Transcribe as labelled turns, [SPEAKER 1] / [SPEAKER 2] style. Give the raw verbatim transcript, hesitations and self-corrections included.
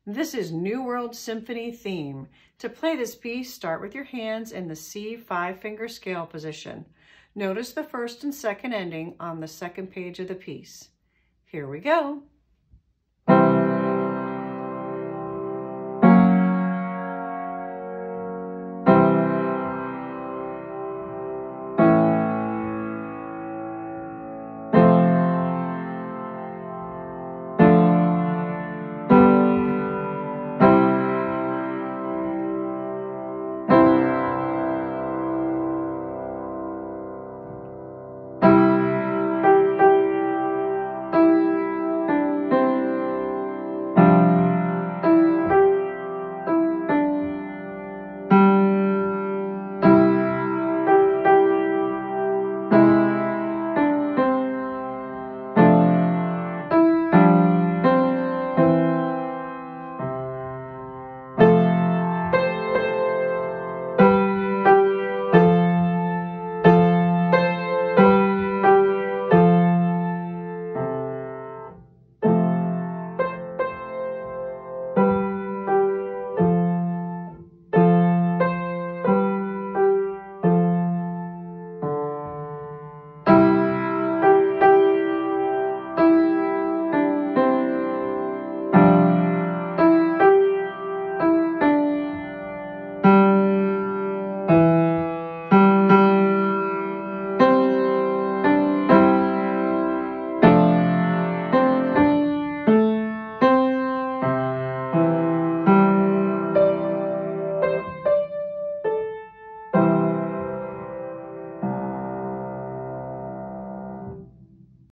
[SPEAKER 1] This is New World Symphony theme. To play this piece, start with your hands in the C five finger scale position. Notice the first and second ending on the second page of the piece. Here we go.